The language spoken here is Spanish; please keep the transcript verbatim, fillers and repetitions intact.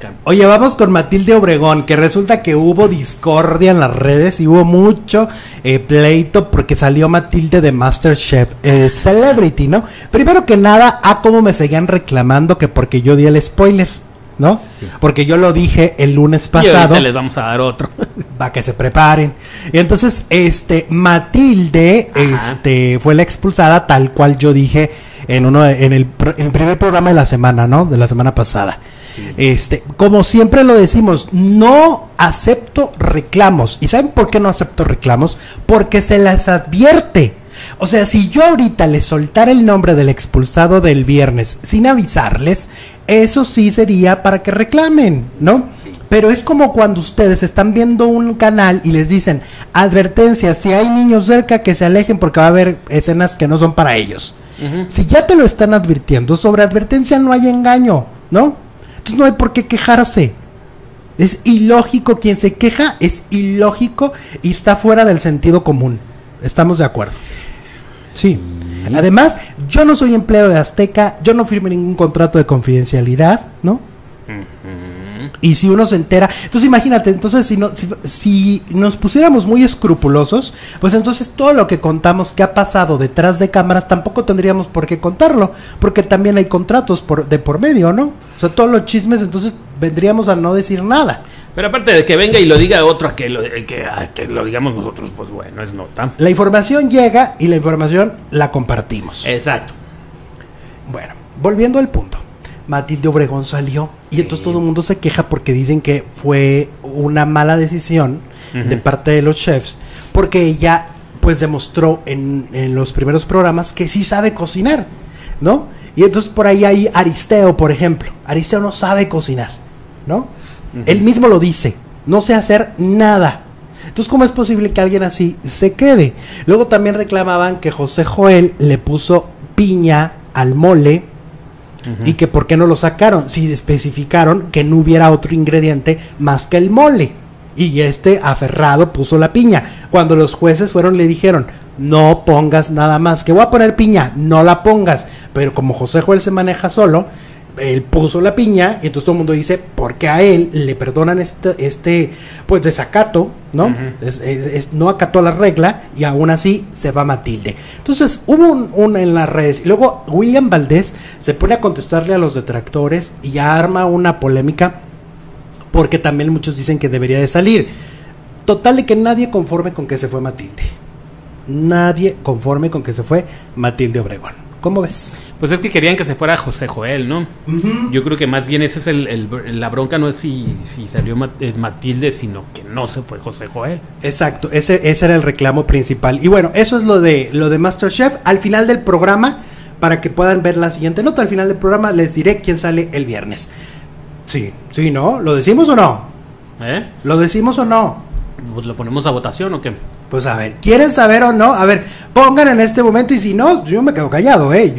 acá. Oye, vamos con Matilde Obregón, que resulta que hubo discordia en las redes y hubo mucho eh, pleito porque salió Matilde de MasterChef eh, Celebrity, ¿no? Primero que nada, a cómo me seguían reclamando que porque yo di el spoiler, ¿no? Sí. Porque yo lo dije el lunes pasado. Y ahorita les vamos a dar otro. Para que se preparen. Y entonces, este, Matilde, Ajá. este, fue la expulsada tal cual yo dije en uno, en el, en el primer programa de la semana, ¿no? De la semana pasada. Sí. Este, como siempre lo decimos, no acepto reclamos. ¿Y saben por qué no acepto reclamos? Porque se las advierte. O sea, si yo ahorita les soltara el nombre del expulsado del viernes sin avisarles, eso sí sería para que reclamen, ¿no? Sí. Pero es como cuando ustedes están viendo un canal y les dicen, advertencia, si hay niños cerca que se alejen porque va a haber escenas que no son para ellos. Uh-huh. Si ya te lo están advirtiendo, sobre advertencia no hay engaño, ¿no? Entonces no hay por qué quejarse. Es ilógico, quien se queja es ilógico y está fuera del sentido común. ¿Estamos de acuerdo? Sí. sí. Además, yo no soy empleado de Azteca, yo no firmé ningún contrato de confidencialidad, ¿no? Uh-huh. Y si uno se entera, entonces imagínate, entonces si, no, si, si nos pusiéramos muy escrupulosos, pues entonces todo lo que contamos que ha pasado detrás de cámaras tampoco tendríamos por qué contarlo, porque también hay contratos por, de por medio, ¿no? O sea, todos los chismes, entonces vendríamos a no decir nada. Pero aparte de que venga y lo diga otro, a que lo, que, a que lo digamos nosotros, pues bueno, es nota. La información llega y la información la compartimos. Exacto. Bueno, volviendo al punto. Matilde Obregón salió y sí. entonces todo el mundo se queja porque dicen que fue una mala decisión uh-huh. de parte de los chefs, porque ella pues demostró en, en los primeros programas que sí sabe cocinar, ¿no? Y entonces por ahí hay Aristeo, por ejemplo. Aristeo no sabe cocinar, ¿no? Uh-huh. Él mismo lo dice, no sé hacer nada. Entonces, ¿cómo es posible que alguien así se quede? Luego también reclamaban que José Joel le puso piña al mole uh-huh. y que por qué no lo sacaron, si especificaron que no hubiera otro ingrediente más que el mole. Y este aferrado puso la piña. Cuando los jueces fueron le dijeron, no pongas nada más, que voy a poner piña, no la pongas. Pero como José Joel se maneja solo, él puso la piña y entonces todo el mundo dice, porque a él le perdonan este, este pues desacato, ¿no? Uh-huh. Es, es, es, no acató la regla y aún así se va Matilde. Entonces hubo un, un en las redes y luego William Valdés se pone a contestarle a los detractores y arma una polémica porque también muchos dicen que debería de salir. Total de que nadie conforme con que se fue Matilde. Nadie conforme con que se fue Matilde Obregón. ¿Cómo ves? Pues es que querían que se fuera José Joel, ¿no? Uh-huh. Yo creo que más bien ese es el, el la bronca, no es si, si salió Matilde, sino que no se fue José Joel. Exacto, ese, ese era el reclamo principal. Y bueno, eso es lo de lo de MasterChef. Al final del programa, para que puedan ver la siguiente nota, al final del programa les diré quién sale el viernes. Sí, sí, ¿no? ¿Lo decimos o no? ¿Eh? ¿Lo decimos o no? Pues lo ponemos a votación o qué. Pues a ver, ¿quieren saber o no? A ver, pongan en este momento y si no, yo me quedo callado, ¿eh?